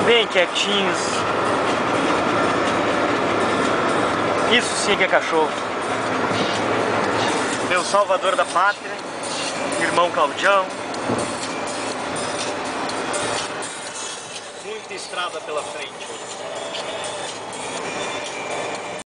bem quietinhos. Isso sim que é cachorro. Meu salvador da pátria, irmão Claudião. Muita estrada pela frente.